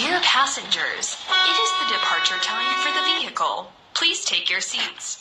Dear passengers, it is the departure time for the vehicle. Please take your seats.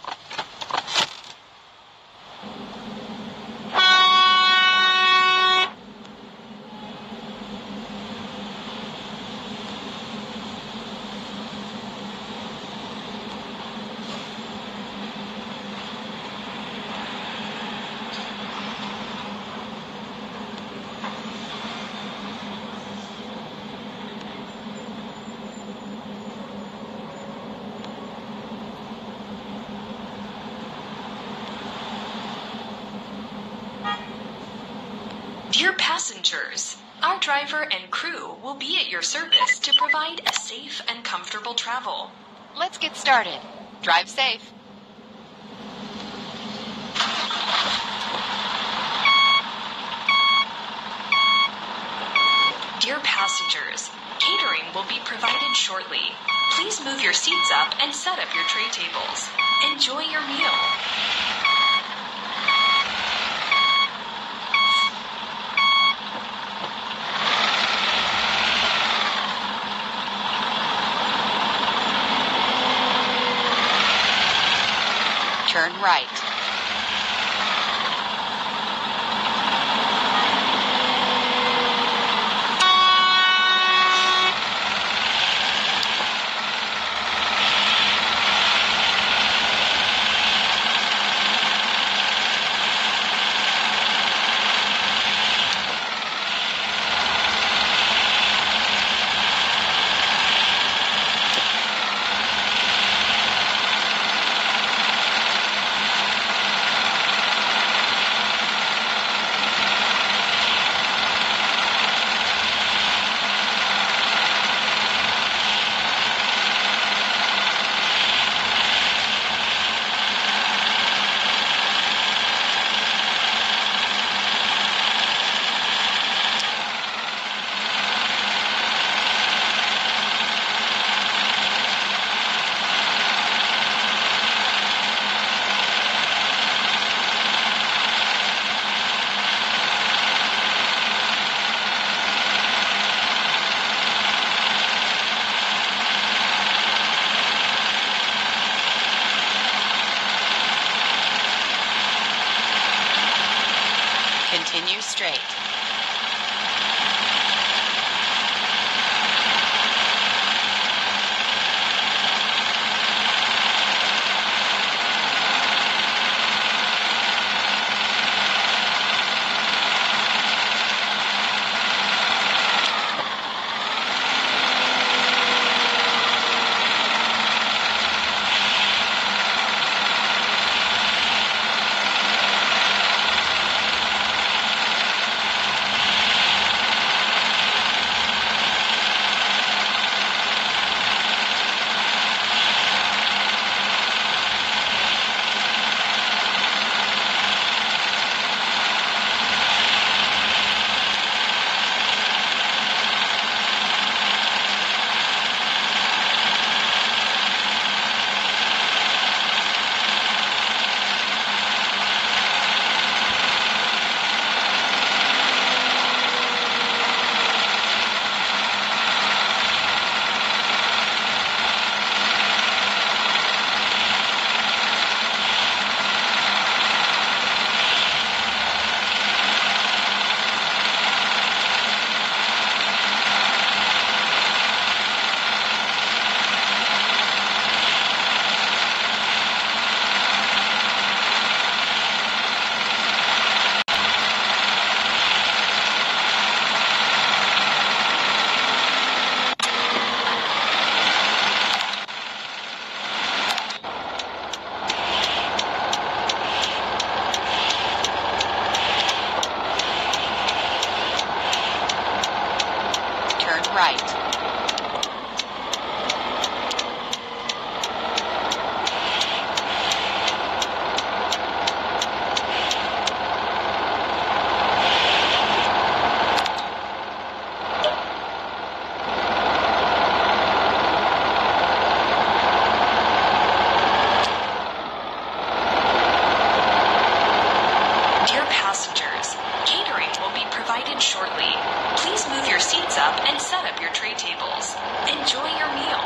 Dear passengers, our driver and crew will be at your service to provide a safe and comfortable travel. Let's get started. Drive safe. Dear passengers, catering will be provided shortly. Please move your seats up and set up your tray tables. Enjoy your meal. Turn right. Continue straight. Right. Dear passengers, catering will be provided shortly. Please move your seats up and set up your tray tables. tables. Enjoy your meal.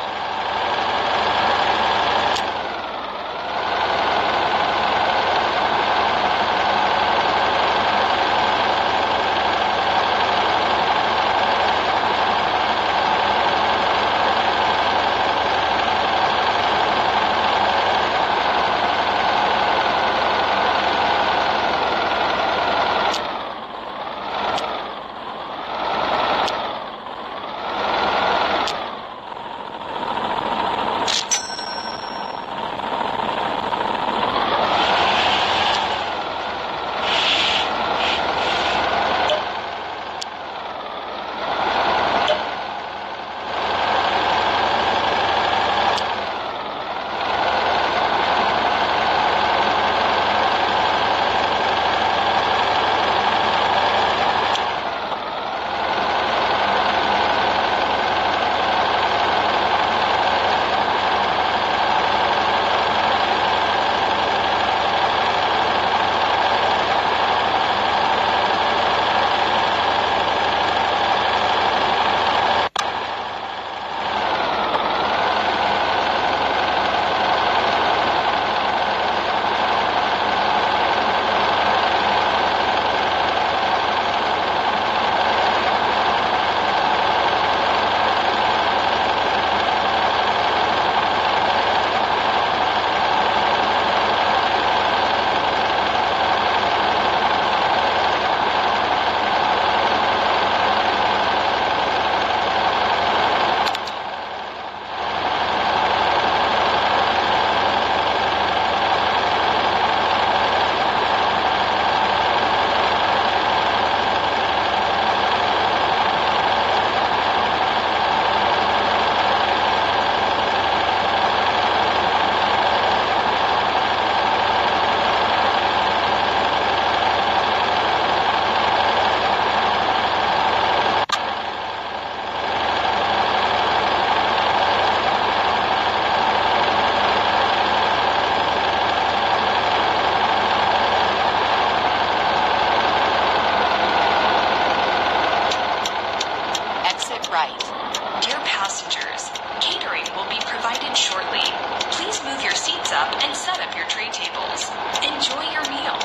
right. Dear passengers, catering will be provided shortly. Please move your seats up and set up your tray tables. Enjoy your meal.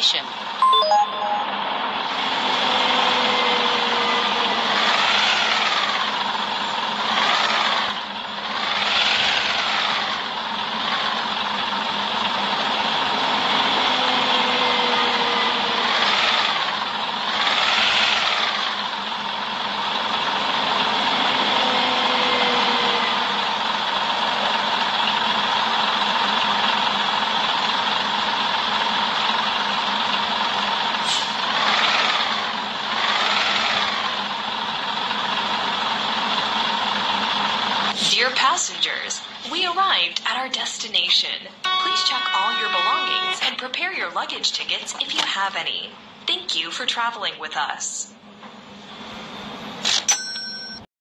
destination. Dear passengers, we arrived at our destination. Please check all your belongings and prepare your luggage tickets if you have any. Thank you for traveling with us.